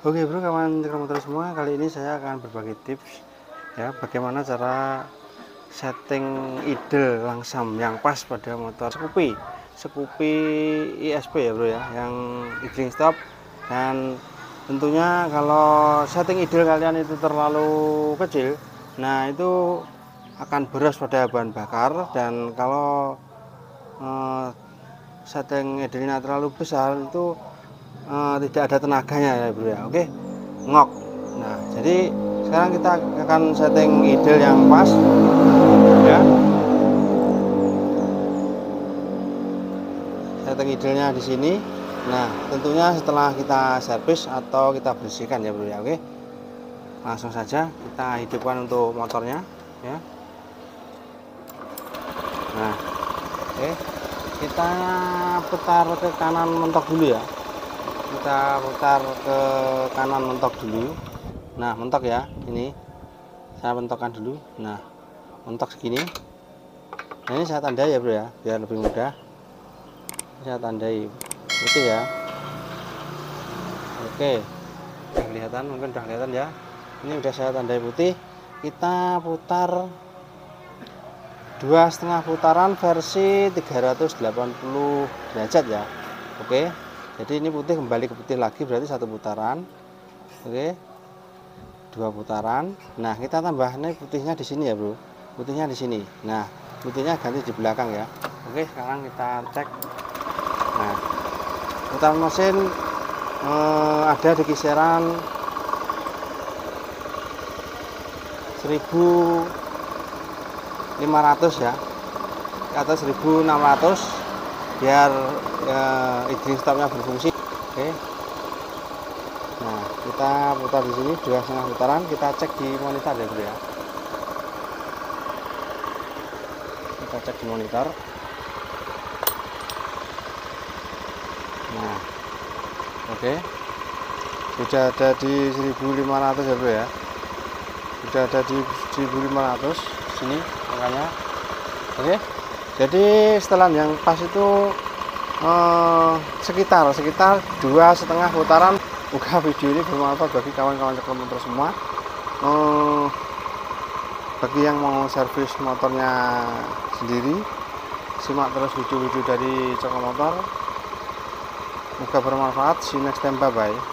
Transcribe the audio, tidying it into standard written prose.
Oke bro, kawan motor semua, kali ini saya akan berbagi tips ya bagaimana cara setting idle langsam yang pas pada motor Scoopy ISP ya bro ya, yang idling stop. Dan tentunya kalau setting idle kalian itu terlalu kecil, nah itu akan boros pada bahan bakar. Dan kalau setting idle-nya terlalu besar itu tidak ada tenaganya ya bro ya. Oke, ngok. Nah, jadi sekarang kita akan setting idle yang pas ya. Setting idle-nya di sini. Nah, tentunya setelah kita servis atau kita bersihkan ya bro ya. Oke, langsung saja kita hidupkan untuk motornya ya. Nah, oke, kita putar ke kanan mentok dulu ya. Kita putar ke kanan mentok dulu. Nah, mentok ya, ini saya mentokkan dulu. Nah, mentok segini. Nah, ini saya tandai ya bro ya, biar lebih mudah. Saya tandai putih ya. Oke, udah kelihatan, mungkin udah kelihatan ya. Ini udah saya tandai putih. Kita putar 2,5 putaran versi 380 derajat ya. Oke, jadi ini putih kembali ke putih lagi, berarti 1 putaran. Oke, 2 putaran. Nah, kita tambah nih putihnya di sini ya bro, putihnya di sini. Nah, putihnya ganti di belakang ya. Oke, sekarang kita cek. Nah, putaran mesin ada di kisaran 1500 ya, atau 1600 biar idling stopnya berfungsi. Oke, nah kita putar di sini 2,5 putaran. Kita cek di monitor ya bro ya, kita cek di monitor. Nah, oke, sudah ada di 1500 ya bro ya, sudah ada di 1500 sini makanya. Oke, jadi setelan yang pas itu sekitar 2,5 putaran. Moga video ini bermanfaat bagi kawan-kawan motor semua. Bagi yang mau servis motornya sendiri, simak terus video-video dari Coko Motor. Moga bermanfaat. See you next time, bye bye.